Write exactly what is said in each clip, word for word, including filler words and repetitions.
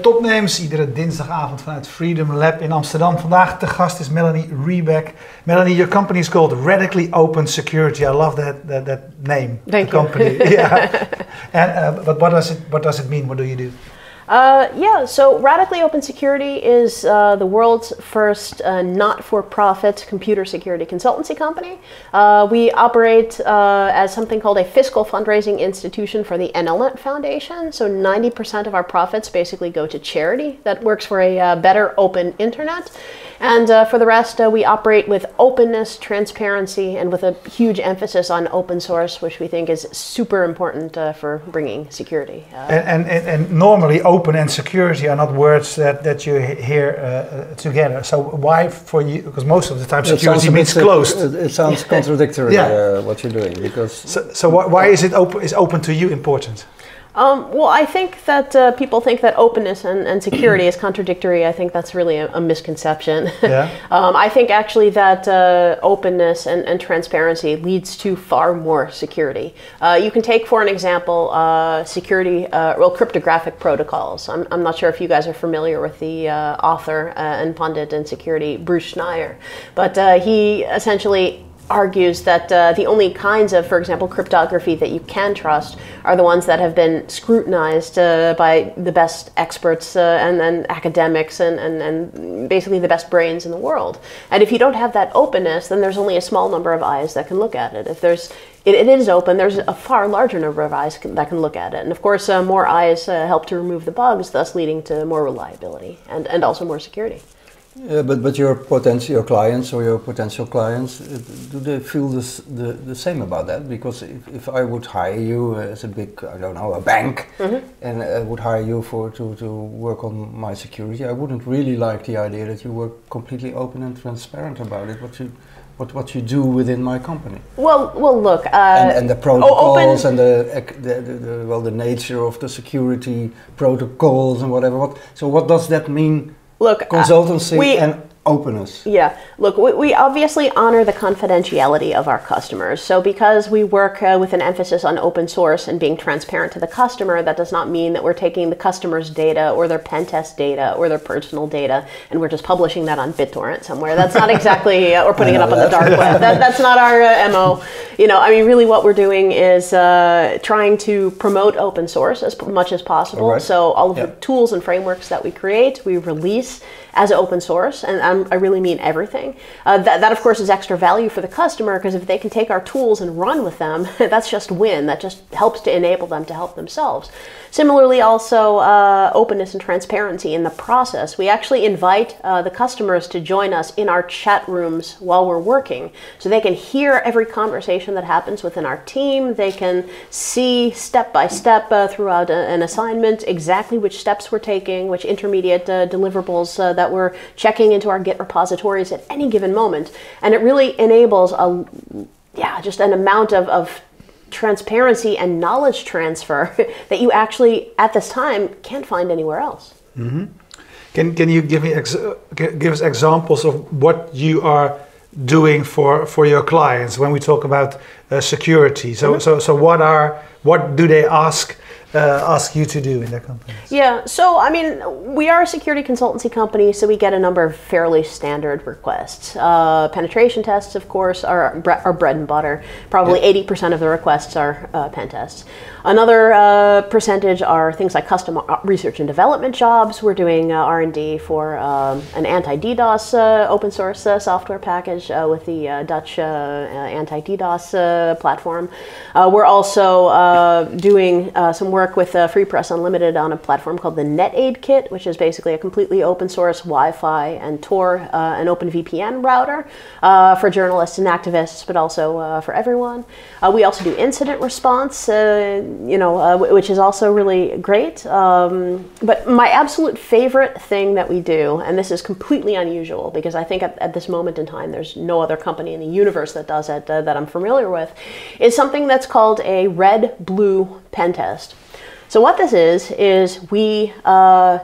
Topnames, iedere dinsdagavond vanuit Freedom Lab in Amsterdam. Vandaag te gast is Melanie Rebeck. Melanie, your company is called Radically Open Security. I love that that, that name. Thank the you. Company. Yeah. And uh, but what does it what does it mean? What do you do? Uh, yeah, so Radically Open Security is uh, the world's first uh, not-for-profit computer security consultancy company. Uh, we operate uh, as something called a fiscal fundraising institution for the N L Net Foundation. So ninety percent of our profits basically go to charity that works for a uh, better open internet. And uh, for the rest, uh, we operate with openness, transparency, and with a huge emphasis on open source, which we think is super important uh, for bringing security. Uh, and, and, and normally open and security are not words that, that you hear uh, together. So why for you, because most of the time security means bit, closed. It, it sounds contradictory, yeah. uh, what you're doing. Because So, so why, why is it open, is open to you important? Um, well, I think that uh, people think that openness and, and security is contradictory. I think that's really a, a misconception. Yeah. um, I think actually that uh, openness and, and transparency leads to far more security. Uh, you can take, for an example, uh, security, uh, well, cryptographic protocols. I'm, I'm not sure if you guys are familiar with the uh, author uh, and pundit in security, Bruce Schneier, but uh, he essentially argues that uh, the only kinds of, for example, cryptography that you can trust are the ones that have been scrutinized uh, by the best experts uh, and, and academics and, and, and basically the best brains in the world. And if you don't have that openness, then there's only a small number of eyes that can look at it. If there's it, it is open, there's a far larger number of eyes can, that can look at it. And of course, uh, more eyes uh, help to remove the bugs, thus leading to more reliability and, and also more security. Yeah, but but your potential your clients or your potential clients, uh, do they feel this, the the same about that? Because if, if I would hire you as a big, I don't know, a bank, mm-hmm. and I would hire you for to, to work on my security, I wouldn't really like the idea that you were completely open and transparent about it. What you what what you do within my company? Well, well, look, uh, and, and the protocols open, and the, the, the, the well the nature of the security protocols and whatever. What so what does that mean? Look, Consultancy uh, we, and openness. Yeah, look, we, we obviously honor the confidentiality of our customers. So because we work uh, with an emphasis on open source and being transparent to the customer, that does not mean that we're taking the customer's data or their pen test data or their personal data and we're just publishing that on BitTorrent somewhere. That's not exactly, uh, or putting it up on the dark web. That, that's not our uh, M O. You know, I mean, really what we're doing is uh, trying to promote open source as much as possible. Right. So all of yeah. the tools and frameworks that we create, we release as open source, and um, I really mean everything. Uh, that, that, of course, is extra value for the customer, because if they can take our tools and run with them, that's just win. That just helps to enable them to help themselves. Similarly, also, uh, openness and transparency in the process. We actually invite uh, the customers to join us in our chat rooms while we're working, so they can hear every conversation that happens within our team. They can see step by step uh, throughout a, an assignment exactly which steps we're taking, which intermediate uh, deliverables uh, that that we're checking into our Git repositories at any given moment. And it really enables a, yeah, just an amount of, of transparency and knowledge transfer that you actually, at this time, can't find anywhere else. Mm-hmm. Can, can you give me ex give us examples of what you are doing for, for your clients when we talk about uh, security? So, mm-hmm. so, so what are, what do they ask Uh, ask you to do in their companies? Yeah, so I mean, we are a security consultancy company, so we get a number of fairly standard requests. Uh, penetration tests, of course, are our bread and butter. Probably eighty yeah. percent of the requests are uh, pen tests. Another uh, percentage are things like custom research and development jobs. We're doing uh, R and D for um, an anti-DDoS uh, open source uh, software package uh, with the uh, Dutch uh, uh, anti-DDoS uh, platform. Uh, we're also uh, doing uh, some work with uh, Free Press Unlimited on a platform called the NetAid Kit, which is basically a completely open source Wi-Fi and Tor uh, and OpenVPN router uh, for journalists and activists, but also uh, for everyone. Uh, we also do incident response, uh, you know, uh, which is also really great. Um, but my absolute favorite thing that we do, and this is completely unusual because I think at, at this moment in time there's no other company in the universe that does it uh, that I'm familiar with, is something that's called a red-blue pen test. So what this is, is we uh,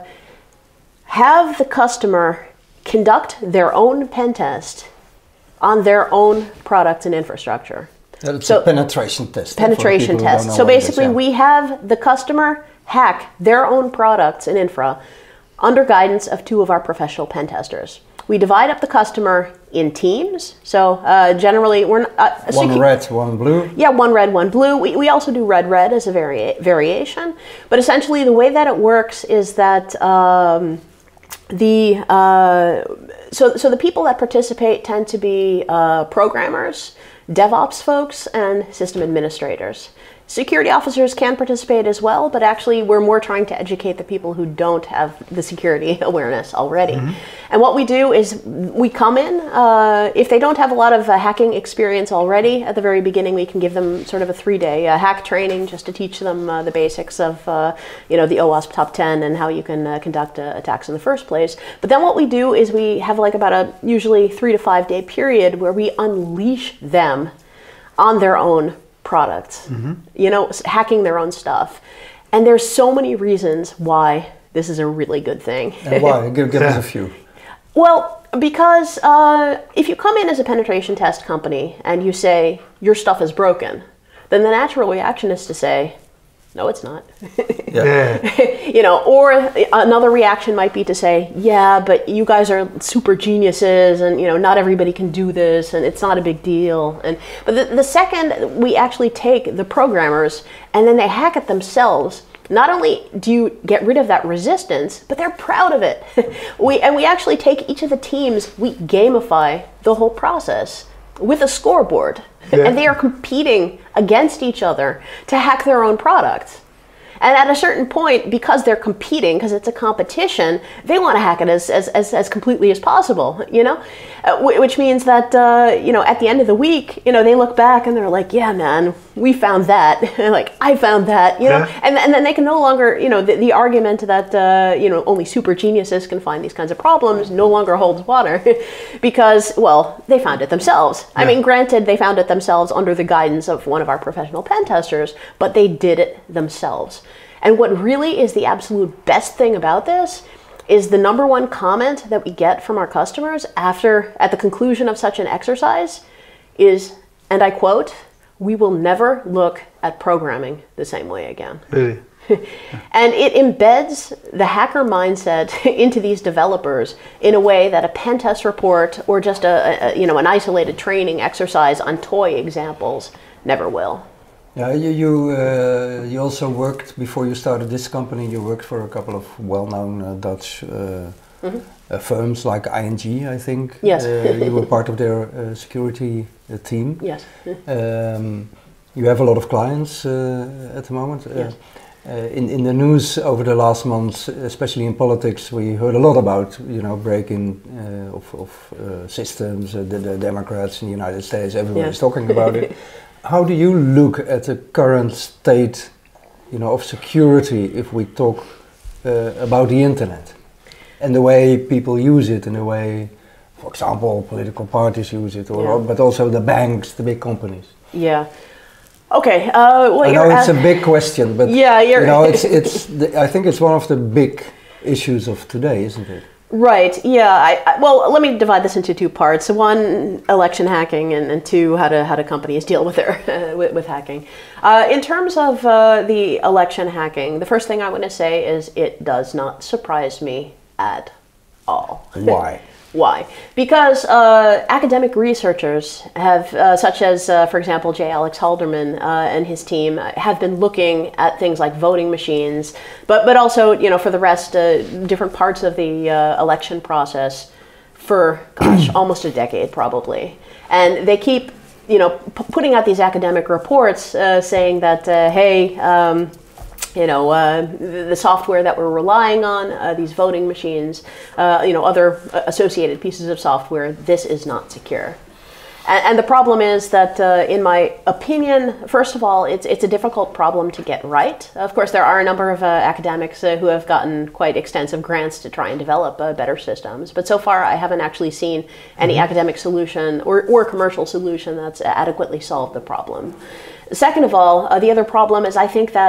have the customer conduct their own pen test on their own products and infrastructure. That's so, a penetration test. Penetration test. So basically is, yeah. we have the customer hack their own products and infra under guidance of two of our professional pen testers. We divide up the customer in teams. So uh, generally, we're not, uh, one secu- red, one blue. Yeah, one red, one blue. We, we also do red, red as a vari- variation. But essentially, the way that it works is that um, the uh, so so the people that participate tend to be uh, programmers, DevOps folks, and system administrators. Security officers can participate as well, but actually we're more trying to educate the people who don't have the security awareness already. Mm-hmm. And what we do is we come in, uh, if they don't have a lot of uh, hacking experience already, at the very beginning we can give them sort of a three-day uh, hack training just to teach them uh, the basics of uh, you know, the OWASP top ten and how you can uh, conduct uh, attacks in the first place. But then what we do is we have like about a usually three to five day period where we unleash them on their own products, mm-hmm. you know, hacking their own stuff. And there's so many reasons why this is a really good thing. And why? Give, give us a few. Well, because uh, if you come in as a penetration test company and you say, your stuff is broken, then the natural reaction is to say, no, it's not. Yeah. You know, or another reaction might be to say, yeah, but you guys are super geniuses and, you know, not everybody can do this and it's not a big deal. And but the, the second we actually take the programmers and then they hack it themselves, not only do you get rid of that resistance, but they're proud of it. we and we actually take each of the teams, we gamify the whole process with a scoreboard. Yeah. And they are competing against each other to hack their own products. And at a certain point, because they're competing, because it's a competition, they want to hack it as as, as, as completely as possible, you know? Uh, w- which means that, uh, you know, at the end of the week, you know, they look back and they're like, yeah, man, we found that. Like, I found that, you know? Yeah. And, and then they can no longer, you know, the, the argument that, uh, you know, only super geniuses can find these kinds of problems no longer holds water because, well, they found it themselves. Yeah. I mean, granted, they found it themselves under the guidance of one of our professional pen testers, but they did it themselves. And what really is the absolute best thing about this is the number one comment that we get from our customers after, at the conclusion of such an exercise is, and I quote, "We will never look at programming the same way again." Really? And it embeds the hacker mindset into these developers in a way that a pen test report or just a, a you know an isolated training exercise on toy examples never will. Yeah, you you, uh, you also worked, before you started this company, you worked for a couple of well-known uh, Dutch uh, mm-hmm. uh, firms like I N G, I think. Yes. Uh, you were part of their uh, security uh, team. Yes. Um, you have a lot of clients uh, at the moment. Uh, yes. Uh, in, in the news over the last months, especially in politics, we heard a lot about, you know, breaking uh, of, of uh, systems, uh, the, the Democrats in the United States, everybody's yes. talking about it. How do you look at the current state, you know, of security if we talk uh, about the internet and the way people use it and the way, for example, political parties use it, or, yeah. but also the banks, the big companies? Yeah. Okay. Uh, well, I know it's a big question, but yeah, you're you know, it's it's. The, I think it's one of the big issues of today, isn't it? Right. Yeah. I, I, well, let me divide this into two parts. One, election hacking, and, and two, how to how do companies deal with their uh, with, with hacking. Uh, in terms of uh, the election hacking, the first thing I want to say is it does not surprise me at all. Why? Why? Because uh, academic researchers have, uh, such as, uh, for example, J. Alex Halderman uh, and his team, uh, have been looking at things like voting machines, but but also, you know, for the rest, uh, different parts of the uh, election process for, gosh, almost a decade probably, and they keep, you know, p- putting out these academic reports uh, saying that, uh, hey. Um, You know, uh, the software that we're relying on, uh, these voting machines, uh, you know, other associated pieces of software, this is not secure. And, and the problem is that, uh, in my opinion, first of all, it's it's a difficult problem to get right. Of course, there are a number of uh, academics uh, who have gotten quite extensive grants to try and develop uh, better systems. But so far, I haven't actually seen any mm-hmm. academic solution or, or commercial solution that's adequately solved the problem. Second of all, uh, the other problem is I think that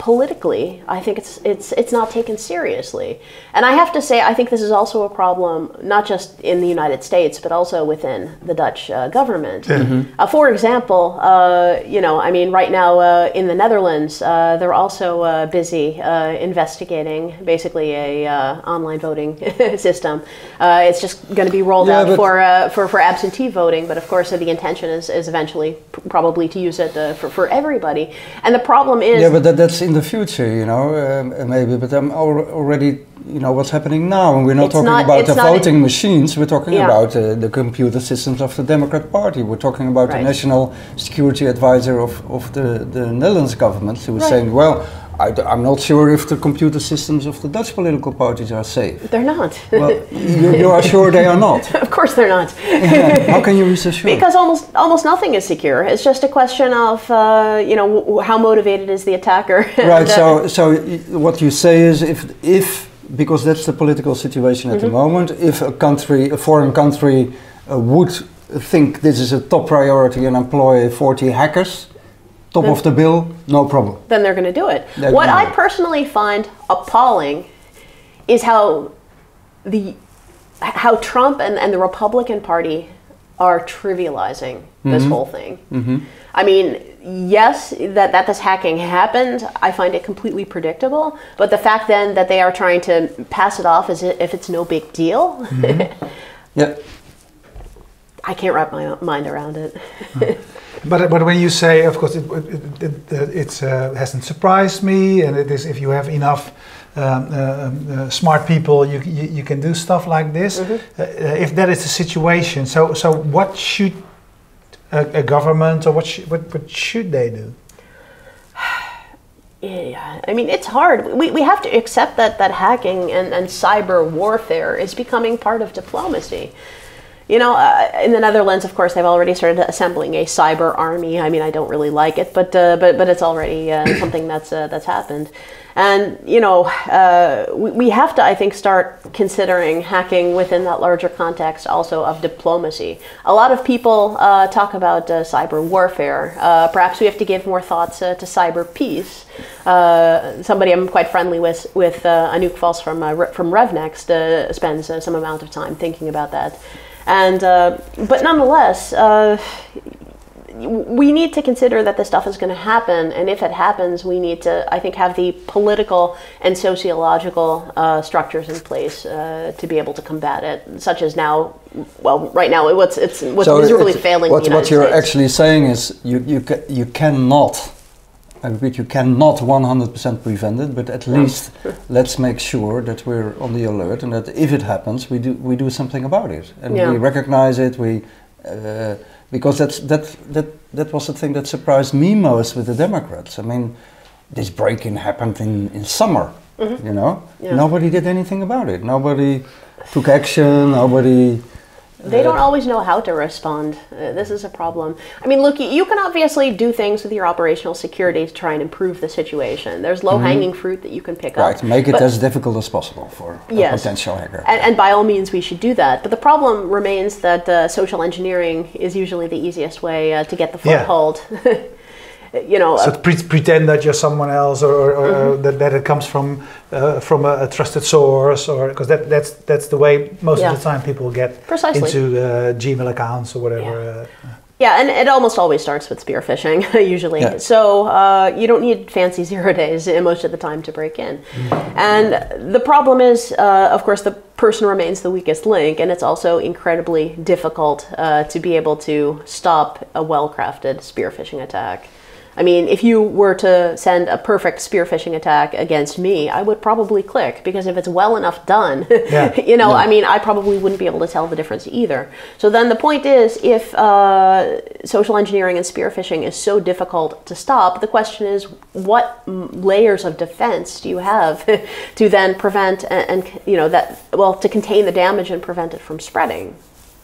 politically, I think it's it's it's not taken seriously. And I have to say, I think this is also a problem, not just in the United States, but also within the Dutch uh, government. Yeah. Mm-hmm. uh, for example, uh, you know, I mean, right now uh, in the Netherlands, uh, they're also uh, busy uh, investigating basically a uh, online voting system. Uh, it's just going to be rolled Yeah, out for, uh, for for absentee voting, but of course, uh, the intention is, is eventually p- probably to use it uh, for for everybody. And the problem is, Yeah, but that, that's in the future, you know, um, maybe. But I'm al- already, you know, what's happening now, and we're not It's talking not- about it's the not voting machines. We're talking Yeah. about uh, the computer systems of the Democrat Party. We're talking about Right. the national security advisor of, of the, the Netherlands government, who was Right. saying, well, I d- I'm not sure if the computer systems of the Dutch political parties are safe. they're not. Well, you, you are sure they are not. Of course, they're not. Yeah. How can you be so sure? Because almost almost nothing is secure. It's just a question of uh, you know w- how motivated is the attacker. Right. And, uh, So, so y- what you say is, if if because that's the political situation at Mm-hmm. the moment, if a country, a foreign country, uh, would think this is a top priority and employ forty hackers, top Then- of the bill, no problem. then they're going to do it. They're What gonna I do it. personally find appalling is how the how Trump and, and the Republican Party are trivializing this whole thing. I mean, yes, that, that this hacking happened, I find it completely predictable. But the fact then that they are trying to pass it off as if it's no big deal, Yeah. I can't wrap my mind around it. But but when you say, of course, it it, it, it it's, uh, hasn't surprised me, and it is if you have enough um, uh, uh, smart people, you, you you can do stuff like this. Mm-hmm. Uh, if that is the situation, so so what should a, a government or what sh- what what should they do? Yeah, I mean, it's hard. We, we have to accept that, that hacking and, and cyber warfare is becoming part of diplomacy. You know, uh, in the Netherlands, of course, they've already started assembling a cyber army. I mean, I don't really like it, but uh, but but it's already uh, something that's uh, that's happened. And you know, uh, we, we have to, I think, start considering hacking within that larger context also of diplomacy. A lot of people uh, talk about uh, cyber warfare. Uh, perhaps we have to give more thoughts uh, to cyber peace. Uh, somebody I'm quite friendly with, with uh, Anouk Vos from uh, Re- from RevNext, uh, spends uh, some amount of time thinking about that. And uh, but nonetheless, uh, we need to consider that this stuff is going to happen, and if it happens, we need to, I think, have the political and sociological uh, structures in place uh, to be able to combat it. Such as now, well, right now, what's it's what's So miserably it's- failing What, the United what you're States. actually saying is you you ca- you cannot. I repeat, you cannot one hundred percent prevent it, but at least let's make sure that we're on the alert, and that if it happens, we do we do something about it, and Yeah. we recognize it. We uh, because that's that that that was the thing that surprised me most with the Democrats. I mean, this break-in happened in in summer. You know, Yeah. nobody did anything about it. Nobody took action. Nobody. They don't always know how to respond. Uh, this is a problem. I mean, look, you can obviously do things with your operational security to try and improve the situation. There's low-hanging fruit that you can pick Right, up. make it But- as difficult as possible for a Yes. potential hacker. And, and by all means, we should do that. But the problem remains that uh, social engineering is usually the easiest way uh, to get the Yeah. foothold. You know, So uh, pre- pretend that you're someone else, or, or, or Mm-hmm. that, that it comes from uh, from a, a trusted source, or because that, that's that's the way most Yeah. of the time people get Precisely. into uh, Gmail accounts or whatever. Yeah. Uh, yeah, and it almost always starts with spear phishing, usually. Yeah. So uh, you don't need fancy zero days uh, most of the time to break in. And the problem is, uh, of course, the person remains the weakest link, and it's also incredibly difficult uh, to be able to stop a well-crafted spear phishing attack. I mean, if you were to send a perfect spear phishing attack against me, I would probably click, because if it's well enough done, Yeah. you know, Yeah. I mean, I probably wouldn't be able to tell the difference either. So then the point is, if uh, social engineering and spear phishing is so difficult to stop, the question is, what m- layers of defense do you have to then prevent and, and, you know, that, well, to contain the damage and prevent it from spreading?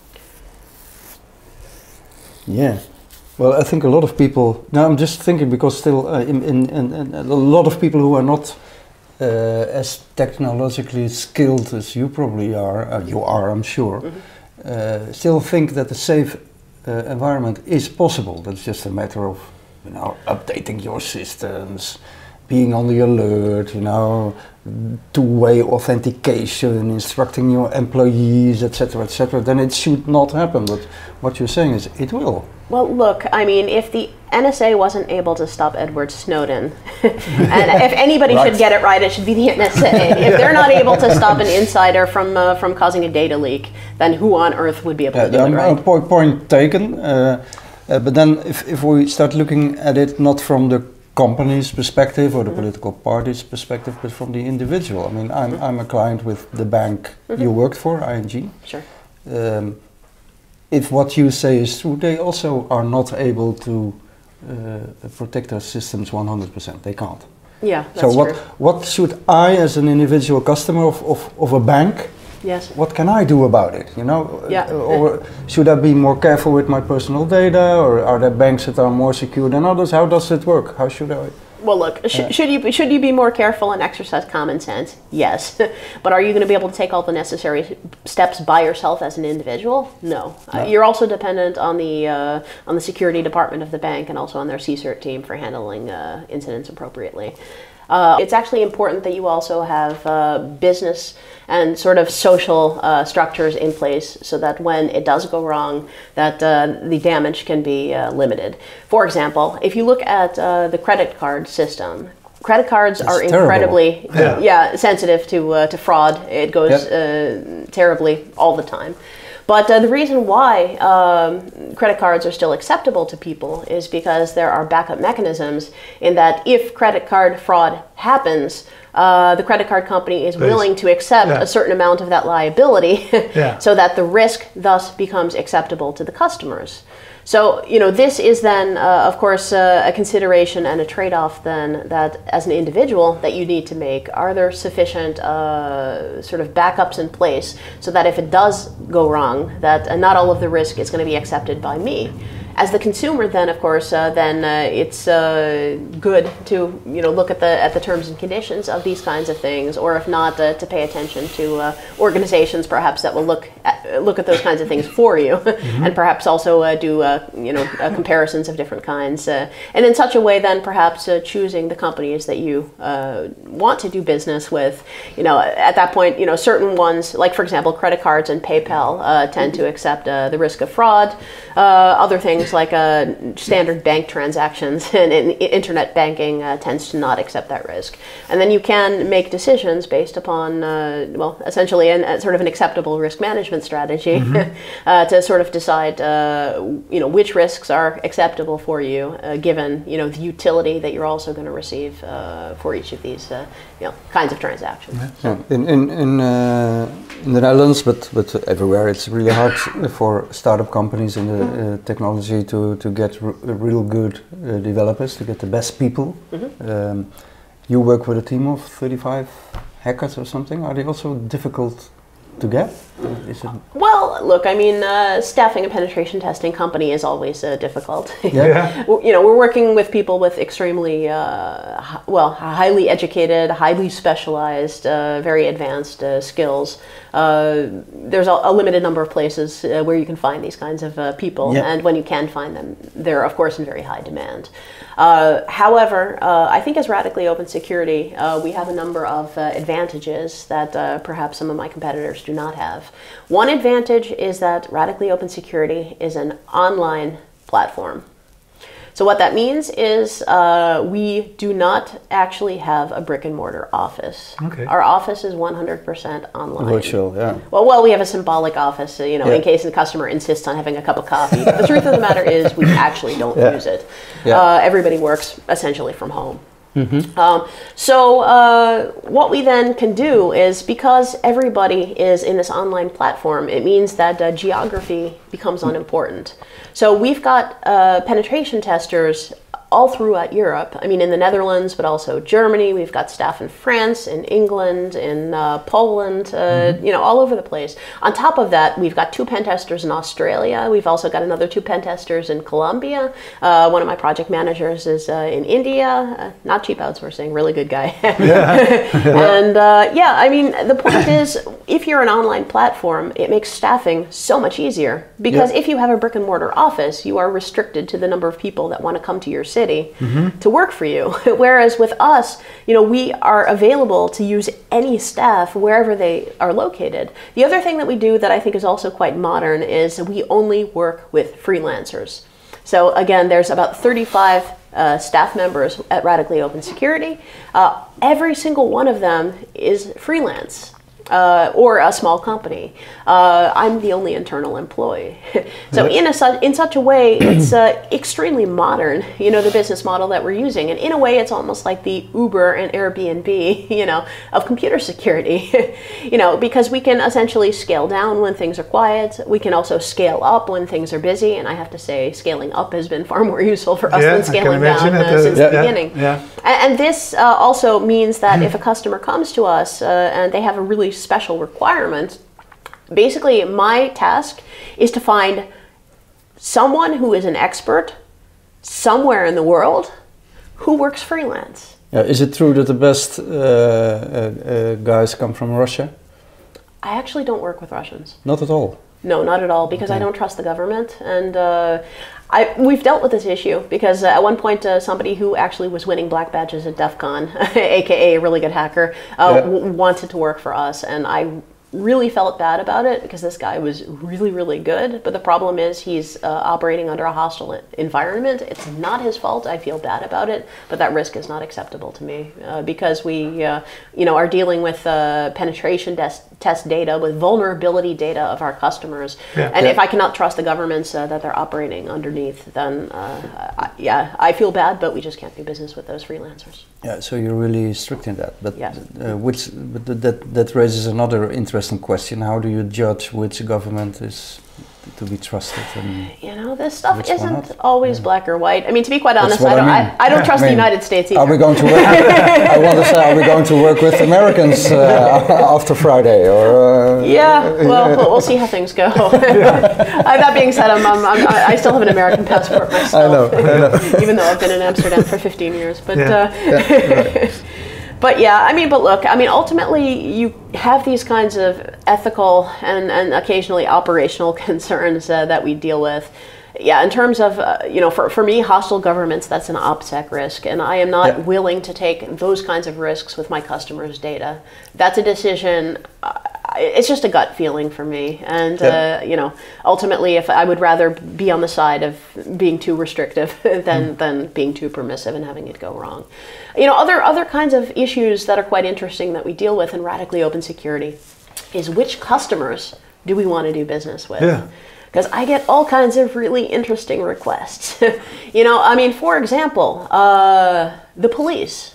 Yeah. Well, I think a lot of people. Now, I'm just thinking because still, uh, in, in, in, in a lot of people who are not uh, as technologically skilled as you probably are, uh, you are, I'm sure, Mm-hmm. uh, still think that a safe uh, environment is possible. That's just a matter of, you know, updating your systems, being on the alert, you know, two-way authentication, instructing your employees, et cetera, et cetera, then it should not happen. But what you're saying is it will. Well, look, I mean, if the N S A wasn't able to stop Edward Snowden, and if anybody right. should get it right, it should be the N S A. If they're not able to stop an insider from uh, from causing a data leak, then who on earth would be able yeah, to do um, it right? Point, point taken. Uh, uh, but then if, if we start looking at it not from the company's perspective or the mm-hmm. political party's perspective, but from the individual. I mean, I'm, mm-hmm. I'm a client with the bank mm-hmm. you worked for, I N G. Sure. Um, if what you say is true, they also are not able to uh, protect their systems one hundred percent. They can't. Yeah, that's so what, true. what should I, as an individual customer of, of, of a bank, yes. what can I do about it? You know, yeah. uh, or should I be more careful with my personal data, or are there banks that are more secure than others? How does it work? How should I? Well, look, sh uh, should you should you be more careful and exercise common sense? Yes, but are you going to be able to take all the necessary steps by yourself as an individual? No. no. Uh, you're also dependent on the uh, on the security department of the bank and also on their C CERT team for handling uh, incidents appropriately. Uh, it's actually important that you also have uh, business and sort of social uh, structures in place so that when it does go wrong, that uh, the damage can be uh, limited. For example, if you look at uh, the credit card system, credit cards it's are terrible. incredibly yeah. yeah, sensitive to, uh, to fraud. It goes yep. uh, terribly all the time. But uh, the reason why um, credit cards are still acceptable to people is because there are backup mechanisms in that if credit card fraud happens, uh, the credit card company is Please. willing to accept yeah. a certain amount of that liability yeah. so that the risk thus becomes acceptable to the customers. So, you know, this is then, uh, of course, uh, a consideration and a trade-off then that as an individual that you need to make. Are there sufficient uh, sort of backups in place so that if it does go wrong, that uh, not all of the risk is going to be accepted by me? As the consumer, then, of course, uh, then uh, it's uh, good to, you know, look at the at the terms and conditions of these kinds of things, or if not, uh, to pay attention to uh, organizations, perhaps that will look at, look at those kinds of things for you, mm-hmm. and perhaps also uh, do, uh, you know, uh, comparisons of different kinds, uh, and in such a way, then perhaps uh, choosing the companies that you uh, want to do business with. You know, at that point, you know, certain ones, like for example, credit cards and PayPal, uh, tend to accept uh, the risk of fraud. Uh, other things like uh, standard bank transactions and, and internet banking uh, tends to not accept that risk. And then you can make decisions based upon, uh, well, essentially an, a sort of an acceptable risk management strategy mm-hmm. uh, to sort of decide, uh, you know, which risks are acceptable for you, uh, given, you know, the utility that you're also going to receive uh, for each of these, uh, you know, kinds of transactions. Yeah. In in in, uh, in the Netherlands, but but everywhere, it's really hard for startup companies in the uh, technology to to get r real good uh, developers, to get the best people. Mm-hmm. um, you work with a team of thirty-five hackers or something. Are they also difficult to get? Is it well, look, I mean, uh, staffing a penetration testing company is always uh, difficult. Yeah. yeah. You know, we're working with people with extremely, uh, hi well, highly educated, highly specialized, uh, very advanced uh, skills. Uh, there's a, a limited number of places uh, where you can find these kinds of uh, people, yeah. and when you can find them, they're of course in very high demand. Uh, however, uh, I think as Radically Open Security, uh, we have a number of uh, advantages that uh, perhaps some of my competitors do not have. One advantage is that Radically Open Security is an online platform. So what that means is uh, we do not actually have a brick and mortar office. Okay. Our office is one hundred percent online. virtual? Yeah. Well, well, we have a symbolic office, you know, yeah. in case the customer insists on having a cup of coffee. But the truth of the matter is we actually don't yeah. use it. Yeah. Uh, everybody works essentially from home. Mm-hmm. Um, so uh, what we then can do is, because everybody is in this online platform, it means that uh, geography becomes unimportant. So we've got uh, penetration testers all throughout Europe. I mean, in the Netherlands, but also Germany. We've got staff in France, in England, in uh, Poland, uh, mm-hmm. you know, all over the place. On top of that, we've got two pen testers in Australia. We've also got another two pen testers in Colombia. Uh, one of my project managers is uh, in India. Uh, not cheap outsourcing, really good guy. Yeah. And uh, yeah, I mean, the point is, if you're an online platform, it makes staffing so much easier because Yeah. if you have a brick and mortar office, you are restricted to the number of people that want to come to your city mm-hmm. to work for you. Whereas with us, you know, we are available to use any staff wherever they are located. The other thing that we do that I think is also quite modern is we only work with freelancers. So again, there's about thirty-five uh, staff members at Radically Open Security. Uh, every single one of them is freelance. Uh, or a small company. Uh, I'm the only internal employee. so in a su- in such a way, it's uh, extremely modern, you know, the business model that we're using. And in a way, it's almost like the Uber and Airbnb, you know, of computer security. you know, because we can essentially scale down when things are quiet. We can also scale up when things are busy. And I have to say, scaling up has been far more useful for us yeah, than scaling down uh, uh, since yeah, the beginning. Yeah. And, and this uh, also means that if a customer comes to us uh, and they have a really special requirement, basically my task is to find someone who is an expert somewhere in the world who works freelance. Yeah, is it true that the best uh, uh, uh, guys come from Russia? I actually don't work with Russians. Not at all. No, not at all, because Okay. I don't trust the government. And uh, I, we've dealt with this issue because uh, at one point uh, somebody who actually was winning black badges at DEF CON, aka a really good hacker, uh, Yeah. w- wanted to work for us. And I really felt bad about it because this guy was really, really good. But the problem is he's uh, operating under a hostile environment. It's not his fault. I feel bad about it, but that risk is not acceptable to me uh, because we, uh, you know, are dealing with uh, penetration test, test data, with vulnerability data of our customers. Yeah. And Yeah. if I cannot trust the governments uh, that they're operating underneath, then uh, I, yeah, I feel bad, but we just can't do business with those freelancers. Yeah, so you're really strict in that. But Yes. uh, which, but th- that that raises another interesting question: how do you judge which government is to be trusted? And You know, this stuff Which one isn't not? always black or white. I mean, to be quite That's honest, what I I don't. I, mean. I, don't trust I mean, the United States either. are we going to work? I want to say, are we going to work with Americans uh, after Friday, or? Uh, Yeah, well, we'll we'll see how things go. uh, that being said, I'm, I'm, I'm, I still have an American passport myself, I know, I know. even though I've been in Amsterdam for fifteen years. But, Yeah. uh, but yeah, I mean, but look, I mean, ultimately, you have these kinds of ethical and, and occasionally operational concerns uh, that we deal with. Yeah, in terms of, uh, you know, for, for me, hostile governments, that's an OPSEC risk. And I am not Yeah. willing to take those kinds of risks with my customers' data. That's a decision, uh, it's just a gut feeling for me. And, Yeah. uh, you know, ultimately, if I would rather be on the side of being too restrictive than, mm. than being too permissive and having it go wrong. You know, other, other kinds of issues that are quite interesting that we deal with in Radically Open Security is which customers do we want to do business with? Yeah. Because I get all kinds of really interesting requests. you know, I mean, for example, uh, the police.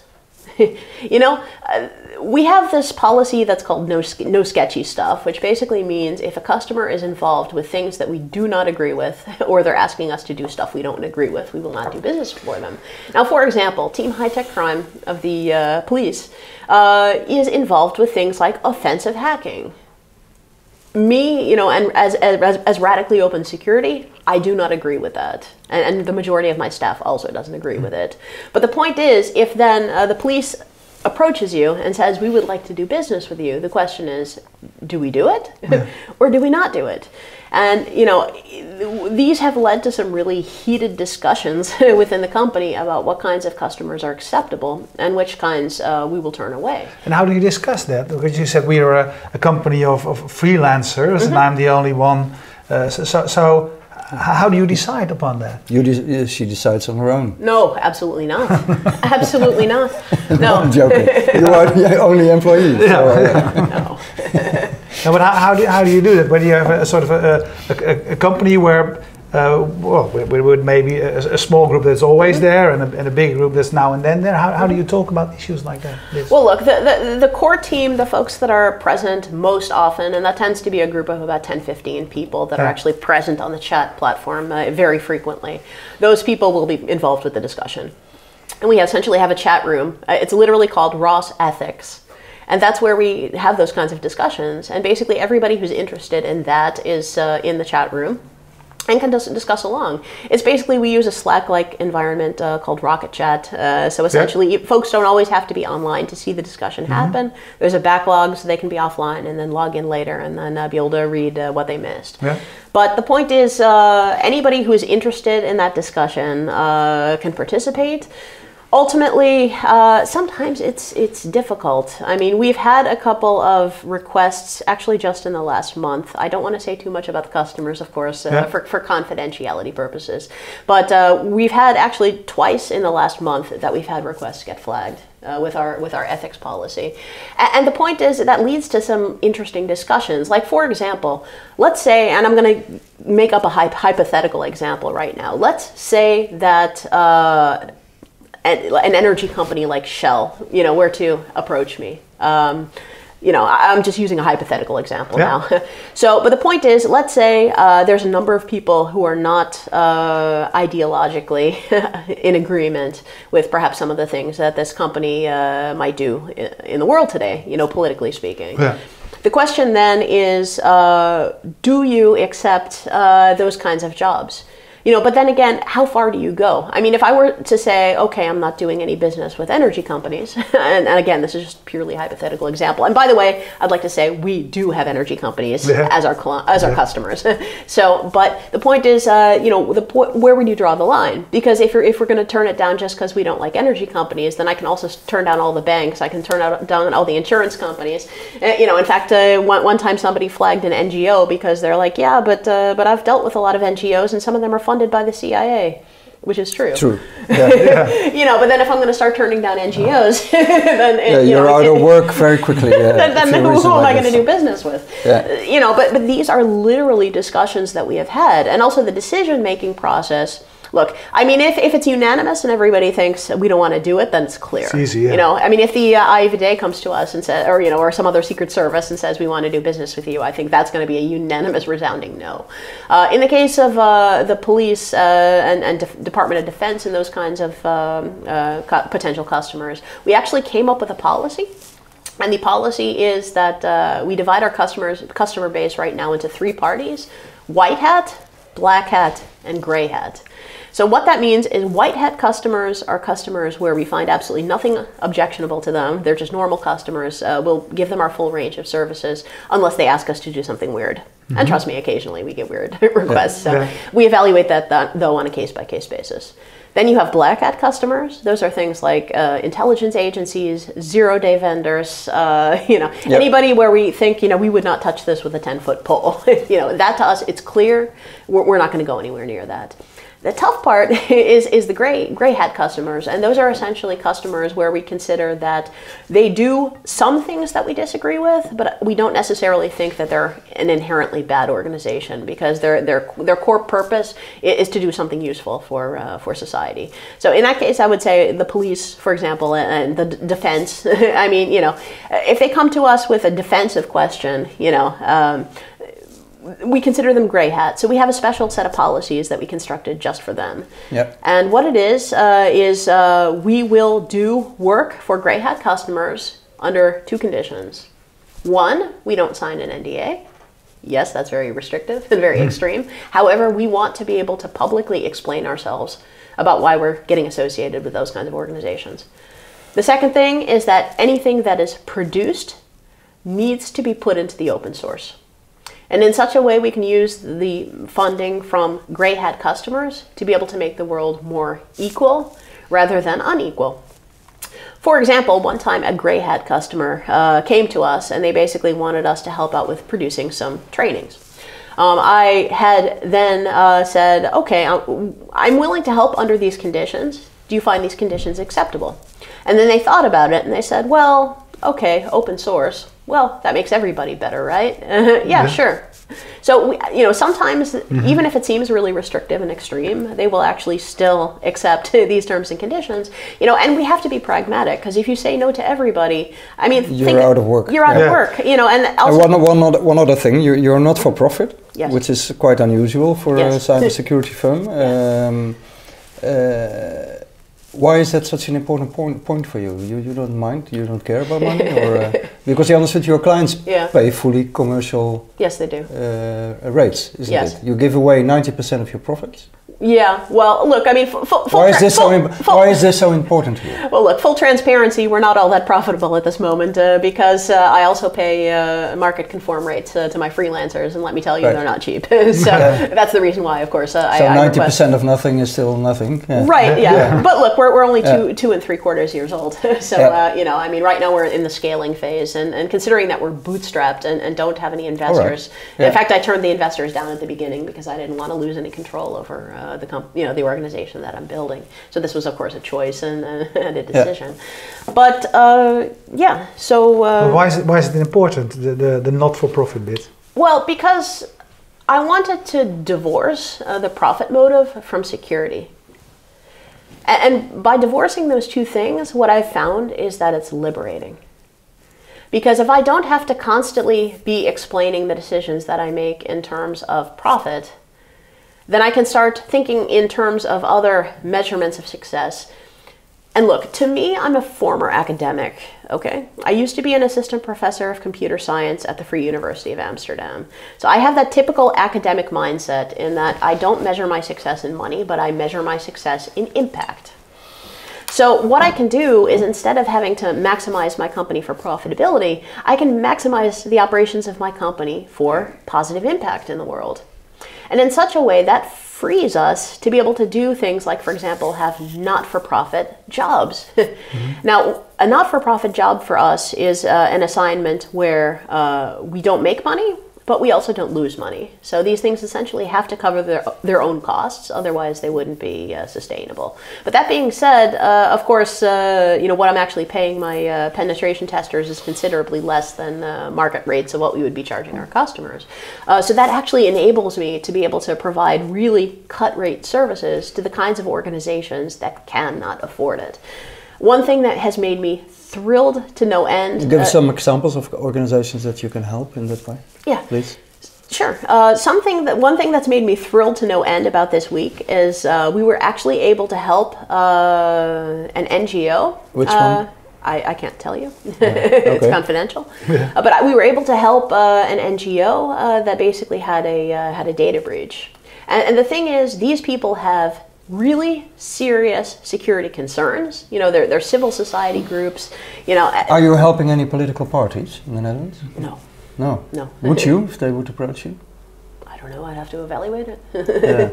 you know, uh, we have this policy that's called no, no sketchy stuff, which basically means if a customer is involved with things that we do not agree with, or they're asking us to do stuff we don't agree with, we will not do business for them. Now, for example, Team High Tech Crime of the uh, police uh, is involved with things like offensive hacking. Me, you know, and as, as as Radically Open Security, I do not agree with that, and, and the majority of my staff also doesn't agree with it. But the point is, if then uh, the police approaches you and says, we would like to do business with you, the question is, do we do it or do we not do it? And, you know, these have led to some really heated discussions within the company about what kinds of customers are acceptable and which kinds uh, we will turn away. And how do you discuss that? Because you said we are a, a company of, of freelancers, Mm-hmm. and I'm the only one. Uh, so, so, so how do you decide upon that? You de- she decides on her own. No, absolutely not. absolutely not. No. I'm joking. You are the only employee. So, uh, No. No, but how, how, do, how do you do that? When you have a, a sort of a, a, a company where, uh, well, we would maybe a, a small group that's always there and a, and a big group that's now and then there. How, how do you talk about issues like that? This? Well, look, the, the, the core team, the folks that are present most often, and that tends to be a group of about ten, fifteen people that are Yeah. actually present on the chat platform uh, very frequently. Those people will be involved with the discussion. And we essentially have a chat room. Uh, it's literally called Ross Ethics. And that's where we have those kinds of discussions. And basically everybody who's interested in that is uh, in the chat room. and can dis discuss along. It's basically, we use a Slack-like environment uh, called Rocket Chat. Uh, so essentially, yeah. folks don't always have to be online to see the discussion mm-hmm. happen. There's a backlog, so they can be offline and then log in later and then uh, be able to read uh, what they missed. Yeah. But the point is, uh, anybody who is interested in that discussion uh, can participate. Ultimately, uh, sometimes it's it's difficult. I mean, we've had a couple of requests, actually just in the last month. I don't want to say too much about the customers, of course, uh, yeah. for, for confidentiality purposes. But uh, we've had actually twice in the last month that we've had requests get flagged uh, with our with our ethics policy. And, and the point is that leads to some interesting discussions. Like, for example, let's say, and I'm going to make up a hy hypothetical example right now. Let's say that Uh, an energy company like Shell, you know, were to approach me. Um, you know, I'm just using a hypothetical example yeah. now. So, but the point is, let's say uh, there's a number of people who are not uh, ideologically in agreement with perhaps some of the things that this company uh, might do in the world today, you know, politically speaking. Yeah. The question then is, uh, do you accept uh, those kinds of jobs? You know, but then again, how far do you go? I mean, if I were to say, okay, I'm not doing any business with energy companies, and, and again, this is just purely a hypothetical example. And by the way, I'd like to say we do have energy companies yeah. as our as our yeah. customers. So, but the point is, uh, you know, the po where would you draw the line? Because if you're if we're going to turn it down just because we don't like energy companies, then I can also turn down all the banks. I can turn out, down all the insurance companies. Uh, you know, in fact, uh, one one time somebody flagged an N G O because they're like, yeah, but uh, but I've dealt with a lot of N G Os, and some of them are funded by the C I A, which is true. True. Yeah. yeah. You know, but then if I'm going to start turning down N G Os, then yeah, you you're know, out of work very quickly. Yeah, then then who, who am like I going to do business with? Yeah. You know, but but these are literally discussions that we have had, and also the decision-making process. Look, I mean, if, if it's unanimous and everybody thinks we don't want to do it, then it's clear. It's easy, yeah. You know, I mean, if the uh, I A V D A comes to us and says, or you know, or some other secret service and says we want to do business with you, I think that's going to be a unanimous, resounding no. Uh, in the case of uh, the police uh, and, and De Department of Defense and those kinds of um, uh, co potential customers, we actually came up with a policy. And the policy is that uh, we divide our customers customer base right now into three parties: white hat, black hat, and gray hat. So what that means is white hat customers are customers where we find absolutely nothing objectionable to them. They're just normal customers. Uh, we'll give them our full range of services unless they ask us to do something weird. Mm-hmm. And trust me, occasionally we get weird requests. So yeah. we evaluate that, that though on a case-by-case basis. Then you have black hat customers. Those are things like uh, intelligence agencies, zero-day vendors, uh, you know, yep. anybody where we think, you know, we would not touch this with a ten-foot pole. You know, that to us, it's clear. We're, we're not going to go anywhere near that. The tough part is, is the gray, gray hat customers, and those are essentially customers where we consider that they do some things that we disagree with, but we don't necessarily think that they're an inherently bad organization, because their, their, their core purpose is to do something useful for, uh, for society. So in that case, I would say the police, for example, and the defense, I mean, you know, if they come to us with a defensive question, you know, um, we consider them gray hat. So we have a special set of policies that we constructed just for them. Yep. And what it is, uh, is uh, we will do work for gray hat customers under two conditions. One, we don't sign an N D A. Yes, that's very restrictive and very mm. extreme. However, we want to be able to publicly explain ourselves about why we're getting associated with those kinds of organizations. The second thing is that anything that is produced needs to be put into the open source. And in such a way, we can use the funding from gray hat customers to be able to make the world more equal rather than unequal. For example, one time a gray hat customer uh, came to us and they basically wanted us to help out with producing some trainings. Um, I had then uh, said, okay, I'm willing to help under these conditions. Do you find these conditions acceptable? And then they thought about it and they said, well, okay, open source. Well, that makes everybody better, right? yeah, yeah, sure. So, we, you know, sometimes, mm-hmm. even if it seems really restrictive and extreme, they will actually still accept these terms and conditions. You know, and we have to be pragmatic, because if you say no to everybody, I mean, you're think, out of work. You're out yeah. of work. You know, and also and one one other, one other thing, you're, you're not for profit, yes. which is quite unusual for yes. a cybersecurity firm. Yeah. Um, uh, Why is that such an important point, point for you? You you don't mind? You don't care about money? or uh, Because you understood your clients yeah. pay fully commercial Yes, they do. Uh, rates, isn't yes. it? You give away ninety percent of your profits? Yeah, well, look, I mean, full, full why, is this full, so full, why is this so important to you? Well, look, full transparency, we're not all that profitable at this moment uh, because uh, I also pay uh, market-conform rates uh, to my freelancers, and let me tell you, right. they're not cheap. so yeah. that's the reason why, of course, uh, so I, I ninety percent of nothing is still nothing? Yeah. Right, yeah. yeah. But look, we're, we're only two, yeah. two and three quarters years old. so, yeah. uh, you know, I mean, right now we're in the scaling phase, and, and considering that we're bootstrapped and, and don't have any investors. Right. Yeah. In fact, I turned the investors down at the beginning because I didn't want to lose any control over uh, the comp- you know, the organization that I'm building. So this was, of course, a choice and, uh, and a decision. Yeah. But uh, yeah, so uh, well, why is it why is it important, the the, the not-for-profit bit? Well, because I wanted to divorce uh, the profit motive from security. And, and by divorcing those two things, what I've found is that it's liberating. Because if I don't have to constantly be explaining the decisions that I make in terms of profit, then I can start thinking in terms of other measurements of success. And look, to me, I'm a former academic, okay? I used to be an assistant professor of computer science at the Free University of Amsterdam. So I have that typical academic mindset in that I don't measure my success in money, but I measure my success in impact. So what I can do is, instead of having to maximize my company for profitability, I can maximize the operations of my company for positive impact in the world. And in such a way that frees us to be able to do things like, for example, have not-for-profit jobs. Mm-hmm. Now, a not-for-profit job for us is uh, an assignment where uh, we don't make money, but we also don't lose money. So these things essentially have to cover their, their own costs, otherwise they wouldn't be uh, sustainable. But that being said, uh, of course, uh, you know, what I'm actually paying my uh, penetration testers is considerably less than uh, market rates of what we would be charging our customers. Uh, so that actually enables me to be able to provide really cut-rate services to the kinds of organizations that cannot afford it. One thing that has made me thrilled to no end. Give uh, some examples of organizations that you can help in that way. Yeah, please. Sure. Uh, something that one thing that's made me thrilled to no end about this week is uh, we were actually able to help uh, an N G O. Which uh, one? I, I can't tell you. Okay. It's confidential. Yeah. Uh, but I, we were able to help uh, an N G O uh, that basically had a uh, had a data breach. And, and the thing is, these people have really serious security concerns. You know, they're, they're civil society groups. You know. Are you helping any political parties in the Netherlands? No. No. No. Would you, if they would approach you? I don't know. I'd have to evaluate it. Yeah.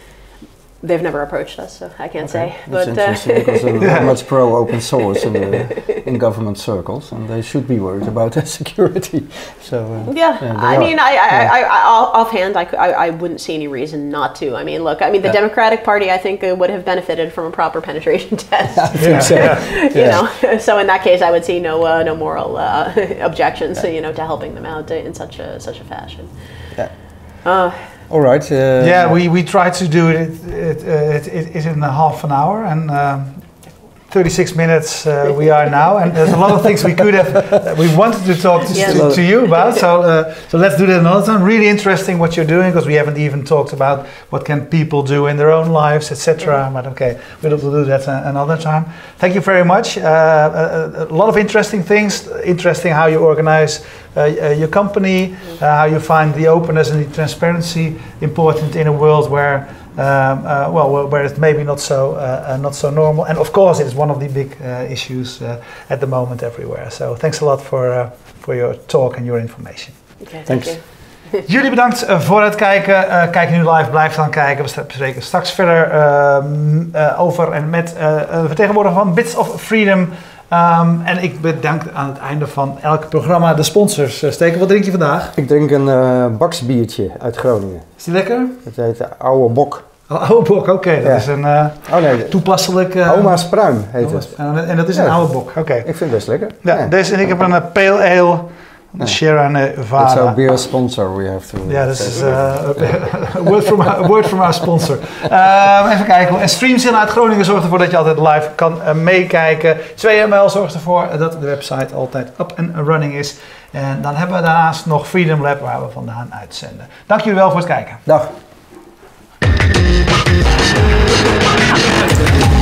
They've never approached us, so I can't okay. say. That's but interesting uh, because they're very much pro open source in, the, in government circles, and they should be worried about their security. So uh, yeah, yeah I are. mean, I, I, yeah. I, I, offhand, I, I, I wouldn't see any reason not to. I mean, look, I mean, the yeah. Democratic Party, I think, uh, would have benefited from a proper penetration test. I think yeah. so. Yeah. you yeah. know, so in that case, I would see no uh, no moral uh, objections, yeah. you know, to helping them out in such a such a fashion. Yeah. Uh, All right. Uh, yeah, we, we try to do it, it, it, it, it in a half an hour, and um, thirty-six minutes uh, we are now, and there's a lot of things we could have, uh, we wanted to talk to, yes. to, to you about, so uh, so let's do that another time. Really interesting what you're doing, because we haven't even talked about what can people do in their own lives, et cetera. Mm-hmm. But okay, we'll do that another time. Thank you very much. Uh, a, a lot of interesting things, interesting how you organize Uh, uh, your company, uh, how you find the openness and the transparency important in a world where, um, uh, well, where it's maybe not so uh, uh, not so normal. And of course, it's one of the big uh, issues uh, at the moment everywhere. So thanks a lot for uh, for your talk and your information. Okay, thanks. Thank you. Jullie bedankt uh, voor het kijken. Uh, kijk nu live, blijf dan kijken. We spreken straks verder uh, uh, over en met uh, de vertegenwoordiger van Bits of Freedom. Um, en ik bedank aan het einde van elk programma de sponsors. Uh, Steken, wat drink je vandaag? Ik drink een uh, baksbiertje uit Groningen. Is die lekker? Het heet Oude Bok. Oh, oude bok, oké. Okay. Dat ja. is een uh, oh, nee, toepasselijk... Uh, Oma's Pruim heet het. En, en dat is ja. een oude bok, oké. Okay. Ik vind het best lekker. Ja, ja. Deze, en ik heb een uh, Pale Ale, een ja. Sierra Nevada. It's our beer sponsor, we have to... Ja, dat is uh, a, word from our, a word from our sponsor. Uh, even kijken. En Streamzilla uit Groningen zorgt ervoor dat je altijd live kan uh, meekijken. twee M L zorgt ervoor dat de website altijd up and running is. En dan hebben we daarnaast nog Freedom Lab waar we vandaan uitzenden. Dank jullie wel voor het kijken. Dag.